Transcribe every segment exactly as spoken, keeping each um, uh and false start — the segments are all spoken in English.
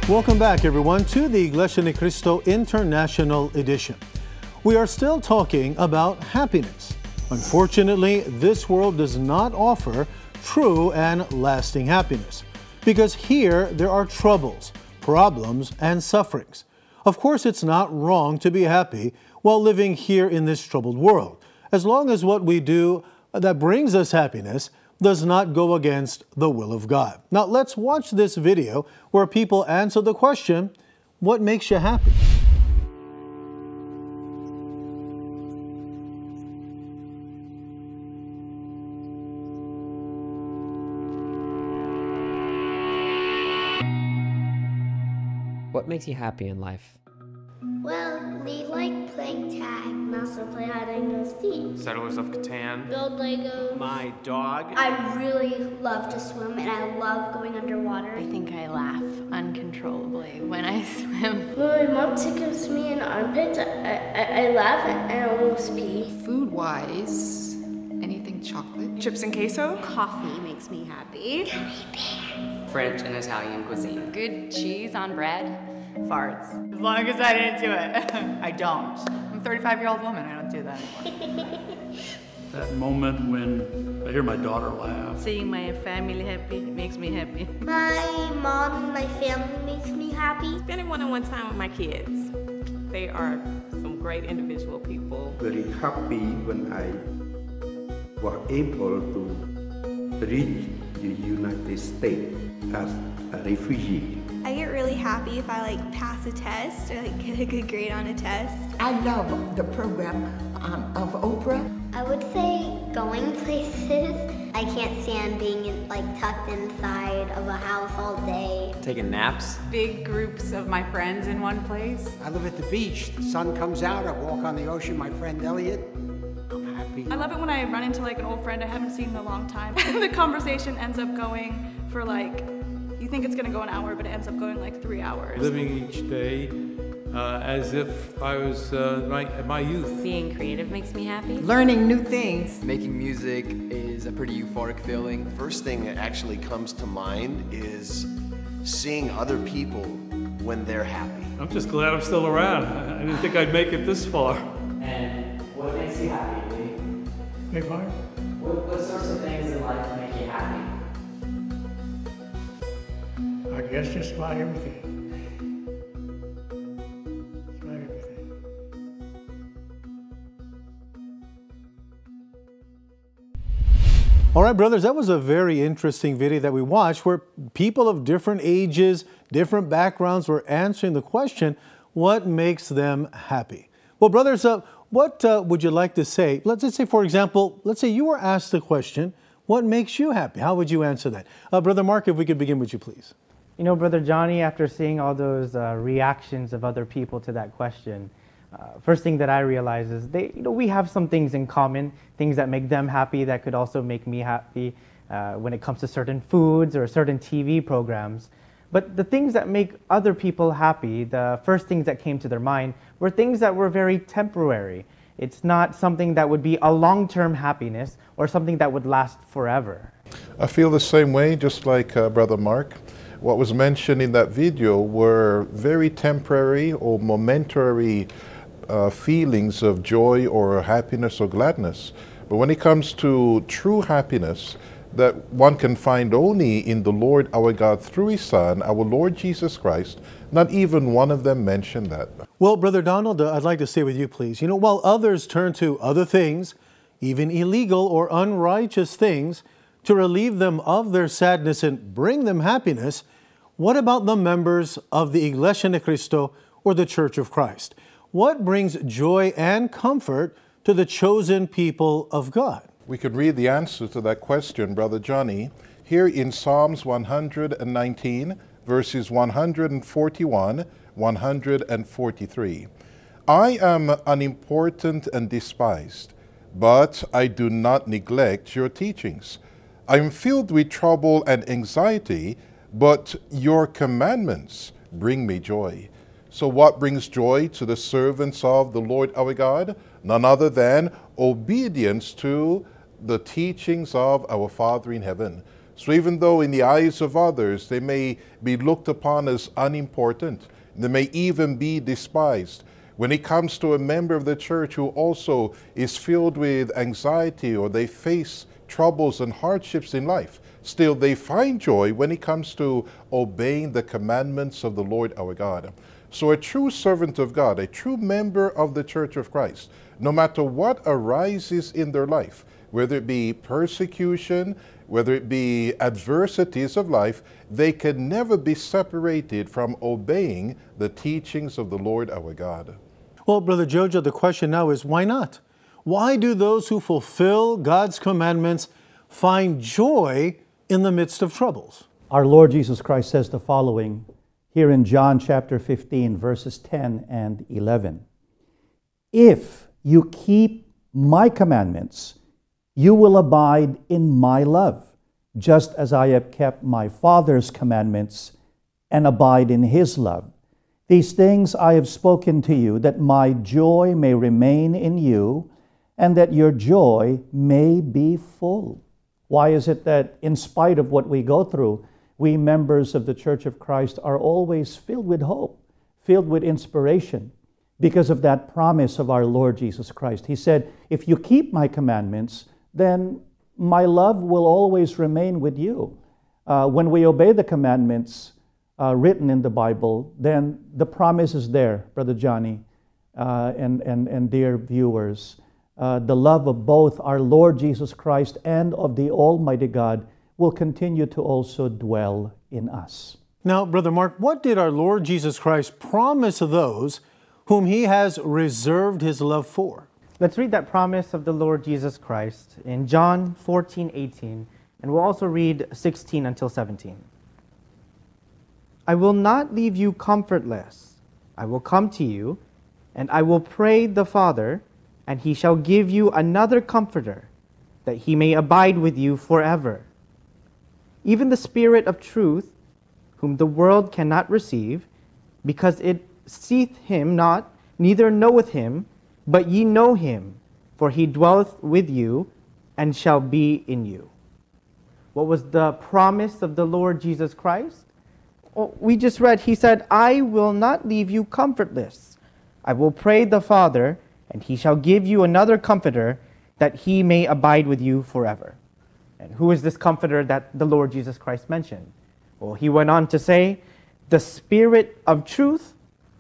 Welcome back, everyone, to the Iglesia ni Cristo International Edition. We are still talking about happiness. Unfortunately, this world does not offer true and lasting happiness, because here there are troubles, problems, and sufferings. Of course, it's not wrong to be happy while living here in this troubled world, as long as what we do that brings us happiness does not go against the will of God. Now, let's watch this video where people answer the question, what makes you happy? What makes you happy in life? Well, we like playing tag and also play hide and go seek. Settlers of Catan. Build Legos. My dog. I really love to swim and I love going underwater. I think I laugh uncontrollably when I swim. When my mom tickles me in the armpits, I, I, I laugh and I almost pee. Food-wise, anything chocolate. Chips and queso. Coffee makes me happy. French and Italian cuisine. Good cheese on bread. Farts. As long as I didn't do it. I don't. I'm a thirty-five-year-old woman. I don't do that anymore. That moment when I hear my daughter laugh. Seeing my family happy makes me happy. My mom and my family makes me happy. Spending one-on-one time with my kids. They are some great individual people. Very happy when I was able to reach the United States as a refugee. I get really happy if I like pass a test or like get a good grade on a test. I love the program um, of Oprah. I would say going places. I can't stand being in, like tucked inside of a house all day. Taking naps. Big groups of my friends in one place. I live at the beach. The sun comes out. I walk on the ocean. My friend Elliot. I'm happy. I love it when I run into like an old friend I haven't seen in a long time. And the conversation ends up going for like, you think it's gonna go an hour, but it ends up going like three hours. Living each day uh, as if I was uh, my, my youth. Being creative makes me happy. Learning new things. Making music is a pretty euphoric feeling. First thing that actually comes to mind is seeing other people when they're happy. I'm just glad I'm still around. I didn't think I'd make it this far. And what makes you happy, Lee? Hey, Mark. What, what sorts of things in life make you happy? I guess just about everything. Just about everything. All right, brothers, that was a very interesting video that we watched where people of different ages, different backgrounds were answering the question, what makes them happy? Well, brothers, uh, what uh, would you like to say? Let's just say, for example, let's say you were asked the question, what makes you happy? How would you answer that? Uh, Brother Mark, if we could begin with you, please. You know, Brother Johnny, after seeing all those uh, reactions of other people to that question, uh, first thing that I realize is they, you know, we have some things in common, things that make them happy that could also make me happy uh, when it comes to certain foods or certain T V programs. But the things that make other people happy, the first things that came to their mind were things that were very temporary. It's not something that would be a long-term happiness or something that would last forever. I feel the same way, just like uh, Brother Mark. What was mentioned in that video were very temporary or momentary uh, feelings of joy or happiness or gladness. But when it comes to true happiness that one can find only in the Lord our God through His Son, our Lord Jesus Christ, not even one of them mentioned that. Well, Brother Donald, uh, I'd like to stay with you, please. You know, while others turn to other things, even illegal or unrighteous things, to relieve them of their sadness and bring them happiness, what about the members of the Iglesia ni Cristo or the Church of Christ? What brings joy and comfort to the chosen people of God? We could read the answer to that question, Brother Johnny, here in Psalms one hundred nineteen, verses one hundred forty-one, one hundred forty-three. I am unimportant and despised, but I do not neglect your teachings. I am filled with trouble and anxiety, but your commandments bring me joy. So what brings joy to the servants of the Lord our God? None other than obedience to the teachings of our Father in heaven. So even though in the eyes of others they may be looked upon as unimportant, they may even be despised, when it comes to a member of the church who also is filled with anxiety or they face troubles and hardships in life, still they find joy when it comes to obeying the commandments of the Lord our God. So a true servant of God, a true member of the Church of Christ, no matter what arises in their life, whether it be persecution, whether it be adversities of life, they can never be separated from obeying the teachings of the Lord our God. Well, Brother Jojo, the question now is, why not? Why do those who fulfill God's commandments find joy in the midst of troubles? Our Lord Jesus Christ says the following here in John chapter fifteen, verses ten and eleven. If you keep my commandments, you will abide in my love, just as I have kept my Father's commandments and abide in his love. These things I have spoken to you, that my joy may remain in you, and that your joy may be full. Why is it that in spite of what we go through, we members of the Church of Christ are always filled with hope, filled with inspiration, because of that promise of our Lord Jesus Christ? He said, if you keep my commandments, then my love will always remain with you. Uh, when we obey the commandments uh, written in the Bible, then the promise is there, Brother Johnny uh, and, and, and dear viewers. Uh, the love of both our Lord Jesus Christ and of the Almighty God will continue to also dwell in us. Now, Brother Mark, what did our Lord Jesus Christ promise those whom he has reserved his love for? Let's read that promise of the Lord Jesus Christ in John fourteen, eighteen, and we'll also read sixteen until seventeen. I will not leave you comfortless. I will come to you, and I will pray the Father, and he shall give you another comforter, that he may abide with you forever. Even the Spirit of truth, whom the world cannot receive, because it seeth him not, neither knoweth him, but ye know him, for he dwelleth with you, and shall be in you. What was the promise of the Lord Jesus Christ? Well, we just read, he said, I will not leave you comfortless. I will pray the Father, and he shall give you another comforter, that he may abide with you forever. And who is this comforter that the Lord Jesus Christ mentioned? Well, he went on to say, the Spirit of truth,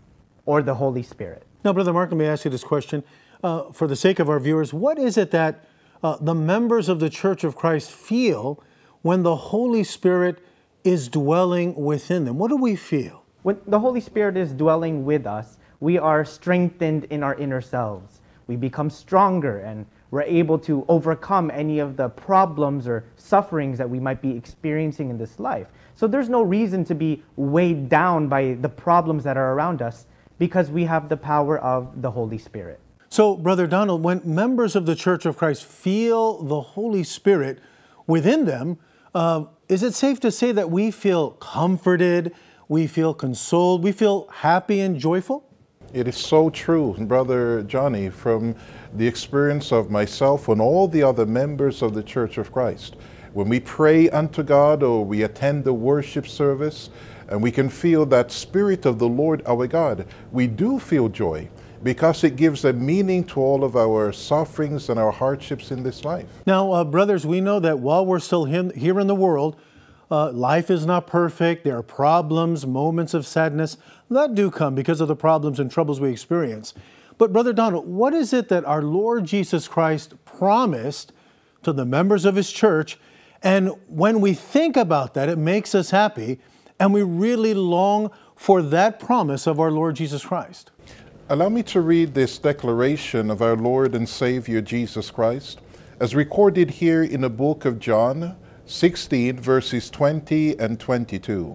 or the Holy Spirit. Now, Brother Mark, let me ask you this question. Uh, for the sake of our viewers, what is it that uh, the members of the Church of Christ feel when the Holy Spirit is dwelling within them? What do we feel? When the Holy Spirit is dwelling with us, we are strengthened in our inner selves. We become stronger, and we're able to overcome any of the problems or sufferings that we might be experiencing in this life. So there's no reason to be weighed down by the problems that are around us, because we have the power of the Holy Spirit. So, Brother Donald, when members of the Church of Christ feel the Holy Spirit within them, uh, is it safe to say that we feel comforted, we feel consoled, we feel happy and joyful? It is so true, Brother Johnny, from the experience of myself and all the other members of the Church of Christ. When we pray unto God or we attend the worship service, and we can feel that Spirit of the Lord our God, we do feel joy, because it gives a meaning to all of our sufferings and our hardships in this life. Now, uh, brothers, we know that while we're still here in the world, uh, life is not perfect. There are problems, moments of sadness that do come because of the problems and troubles we experience. But Brother Donald, what is it that our Lord Jesus Christ promised to the members of his church? And when we think about that, it makes us happy, and we really long for that promise of our Lord Jesus Christ. Allow me to read this declaration of our Lord and Savior Jesus Christ, as recorded here in the book of John sixteen, verses twenty and twenty-two.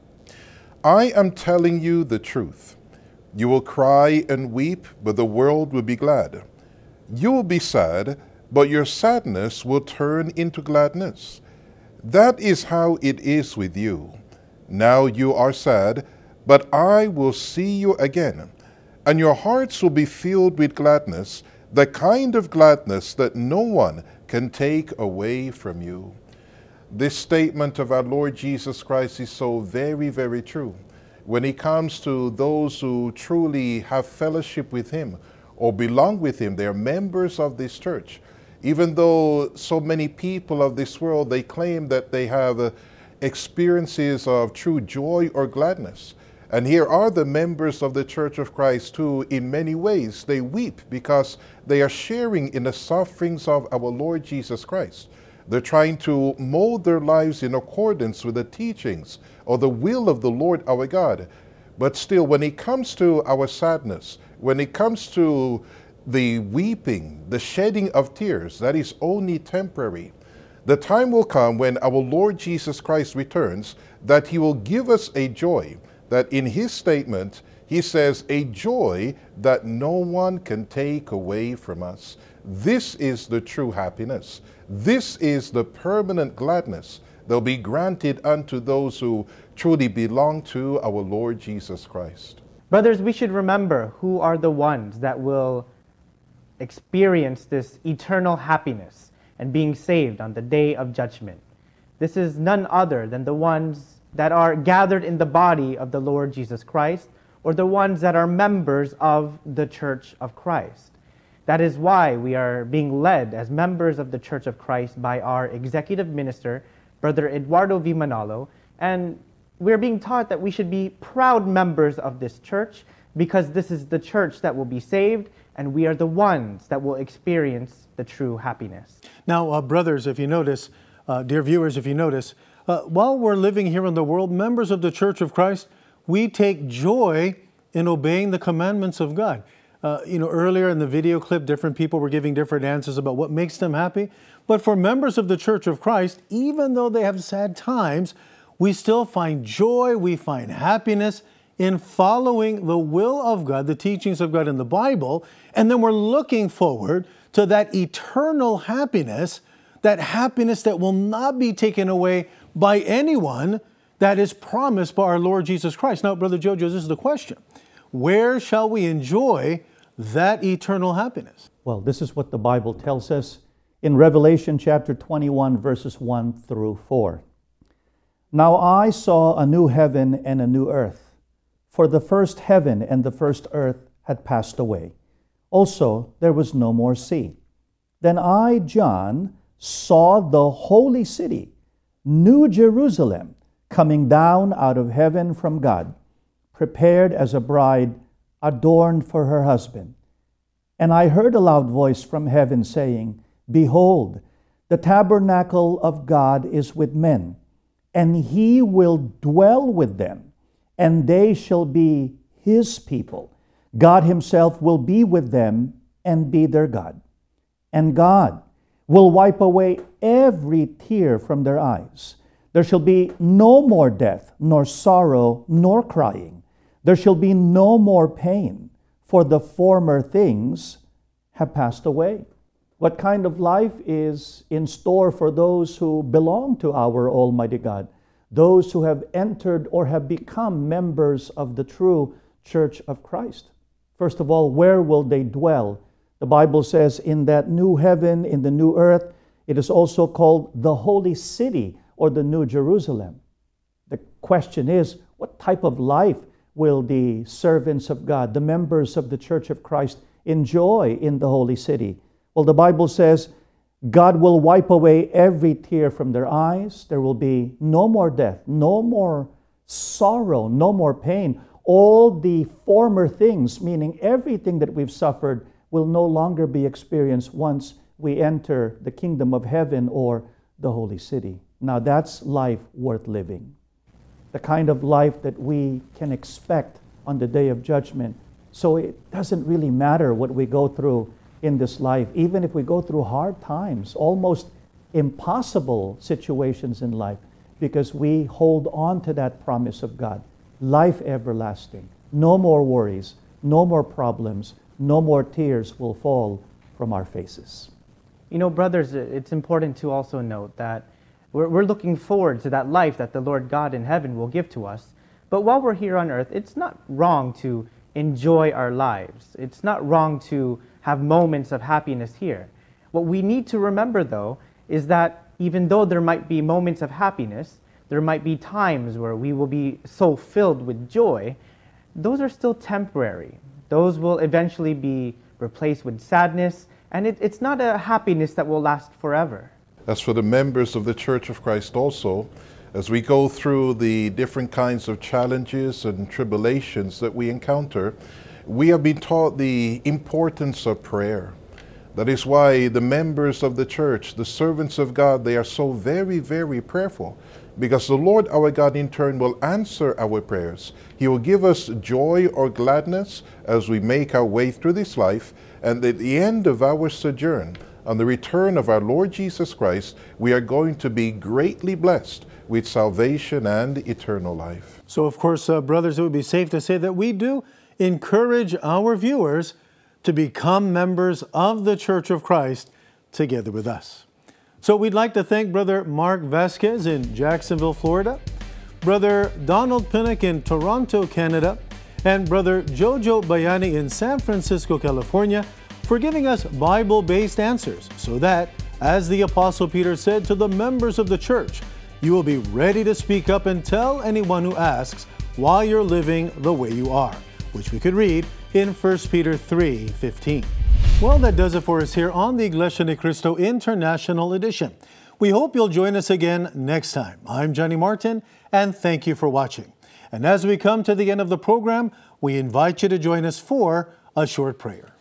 I am telling you the truth. You will cry and weep, but the world will be glad. You will be sad, but your sadness will turn into gladness. That is how it is with you. Now you are sad, but I will see you again, and your hearts will be filled with gladness, the kind of gladness that no one can take away from you. this statement of our Lord Jesus Christ is so very, very true. When it comes to those who truly have fellowship with him or belong with him, they're members of this church. Even though so many people of this world, they claim that they have uh, experiences of true joy or gladness. And here are the members of the Church of Christ who, in many ways, they weep because they are sharing in the sufferings of our Lord Jesus Christ. They're trying to mold their lives in accordance with the teachings or the will of the Lord our God. But still, when it comes to our sadness, when it comes to the weeping, the shedding of tears, that is only temporary. The time will come when our Lord Jesus Christ returns that he will give us a joy that in his statement, he says, a joy that no one can take away from us. This is the true happiness. This is the permanent gladness that will be granted unto those who truly belong to our Lord Jesus Christ. Brothers, we should remember who are the ones that will experience this eternal happiness and being saved on the day of judgment. This is none other than the ones that are gathered in the body of the Lord Jesus Christ, or the ones that are members of the Church of Christ. That is why we are being led as members of the Church of Christ by our executive minister, Brother Eduardo V. Manalo, and we're being taught that we should be proud members of this church because this is the church that will be saved, and we are the ones that will experience the true happiness. Now, uh, brothers, if you notice, uh, dear viewers, if you notice, Uh, while we're living here in the world, members of the Church of Christ, we take joy in obeying the commandments of God. Uh, you know, earlier in the video clip, different people were giving different answers about what makes them happy. But for members of the Church of Christ, even though they have sad times, we still find joy, we find happiness in following the will of God, the teachings of God in the Bible, and then we're looking forward to that eternal happiness, that happiness that will not be taken away by anyone, that is promised by our Lord Jesus Christ. Now, Brother Jojo, this is the question. Where shall we enjoy that eternal happiness? Well, this is what the Bible tells us in Revelation chapter twenty-one, verses one through four. Now I saw a new heaven and a new earth, for the first heaven and the first earth had passed away. Also, there was no more sea. Then I, John, saw the holy city, New Jerusalem, coming down out of heaven from God, prepared as a bride adorned for her husband. And I heard a loud voice from heaven saying, Behold, the tabernacle of God is with men, and he will dwell with them, and they shall be his people. God himself will be with them and be their God. And God will wipe away every tear from their eyes. There shall be no more death, nor sorrow, nor crying. There shall be no more pain, for the former things have passed away. What kind of life is in store for those who belong to our Almighty God, those who have entered or have become members of the true Church of Christ? First of all, where will they dwell? The Bible says in that new heaven, in the new earth, it is also called the holy city or the New Jerusalem. The question is, what type of life will the servants of God, the members of the Church of Christ, enjoy in the holy city? Well, the Bible says God will wipe away every tear from their eyes. There will be no more death, no more sorrow, no more pain. All the former things, meaning everything that we've suffered, will no longer be experienced once we enter the kingdom of heaven or the holy city. Now that's life worth living. The kind of life that we can expect on the day of judgment. So it doesn't really matter what we go through in this life, even if we go through hard times, almost impossible situations in life, because we hold on to that promise of God. Life everlasting. No more worries, no more problems, no more tears will fall from our faces. You know, brothers, it's important to also note that we're, we're looking forward to that life that the Lord God in heaven will give to us. But while we're here on earth, it's not wrong to enjoy our lives. It's not wrong to have moments of happiness here. What we need to remember, though, is that even though there might be moments of happiness, there might be times where we will be so filled with joy, those are still temporary. Those will eventually be replaced with sadness, and it, it's not a happiness that will last forever. As for the members of the Church of Christ also, as we go through the different kinds of challenges and tribulations that we encounter, we have been taught the importance of prayer. That is why the members of the church, the servants of God, they are so very, very prayerful, because the Lord our God in turn will answer our prayers. He will give us joy or gladness as we make our way through this life, and at the end of our sojourn, on the return of our Lord Jesus Christ, we are going to be greatly blessed with salvation and eternal life. So, of course, uh, brothers, it would be safe to say that we do encourage our viewers to become members of the Church of Christ together with us. So we'd like to thank Brother Mark Vasquez in Jacksonville, Florida, Brother Donald Pinnock in Toronto, Canada, and Brother Jojo Bayani in San Francisco, California, for giving us Bible-based answers so that, as the Apostle Peter said to the members of the church, you will be ready to speak up and tell anyone who asks why you're living the way you are, which we could read in First Peter three fifteen. Well, that does it for us here on the Iglesia ni Cristo International Edition. We hope you'll join us again next time. I'm Johnny Martin, and thank you for watching. And as we come to the end of the program, we invite you to join us for a short prayer.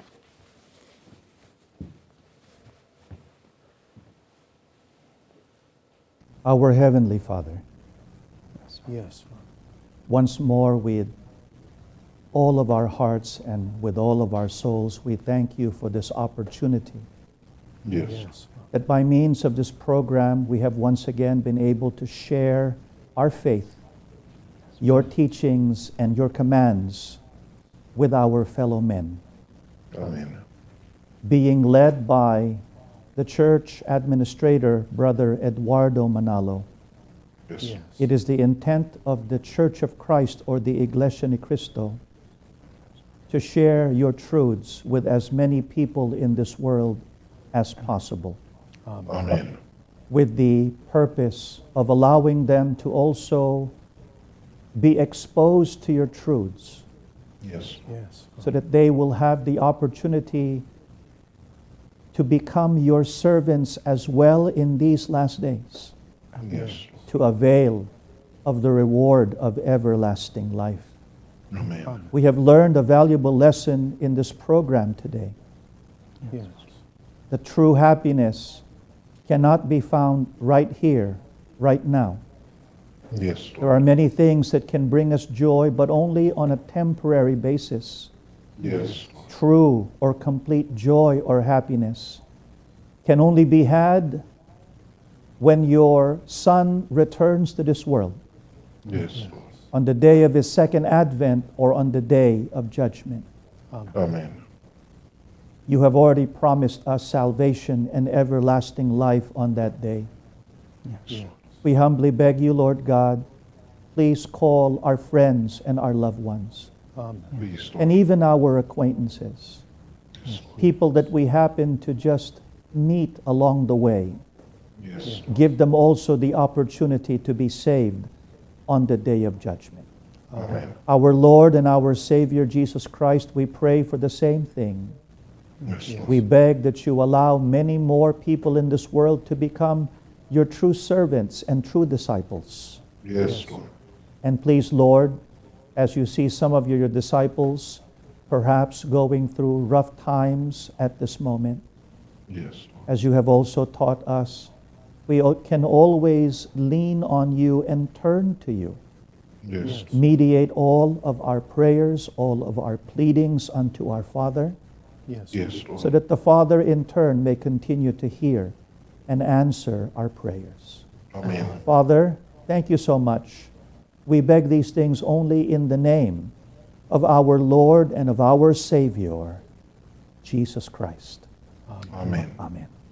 Our Heavenly Father, yes, Father. Once more with all of our hearts and with all of our souls, we thank you for this opportunity. Yes. Yes. That by means of this program, we have once again been able to share our faith, your teachings and your commands with our fellow men. Amen. Being led by the church administrator, Brother Eduardo Manalo. Yes. Yes. It is the intent of the Church of Christ, or the Iglesia ni Cristo, to share your truths with as many people in this world as possible. Amen. With the purpose of allowing them to also be exposed to your truths, Yes. Yes. so that they will have the opportunity to become your servants as well in these last days, Yes. to avail of the reward of everlasting life. Amen. We have learned a valuable lesson in this program today. Yes. The true happiness cannot be found right here, right now. Yes. There are many things that can bring us joy, but only on a temporary basis. Yes. True or complete joy or happiness can only be had when your Son returns to this world, Yes. on the day of His second advent or on the day of judgment. Amen. You have already promised us salvation and everlasting life on that day. Yes. We humbly beg you, Lord God, please call our friends and our loved ones, Amen. Please, Lord. and even our acquaintances, Yes. people that we happen to just meet along the way. Yes. Give them also the opportunity to be saved on the day of judgment. Amen. Our Lord and our Savior Jesus Christ, we pray for the same thing. Yes. Lord. We beg that you allow many more people in this world to become your true servants and true disciples. Yes, Lord. And please, Lord, as you see some of your disciples perhaps going through rough times at this moment, Yes, Lord. as you have also taught us, we can always lean on you and turn to you. Yes. Mediate all of our prayers, all of our pleadings unto our Father, Yes. Yes, Lord. so that the Father in turn may continue to hear and answer our prayers. Amen. Father, thank you so much. We beg these things only in the name of our Lord and of our Savior, Jesus Christ. Amen. Amen.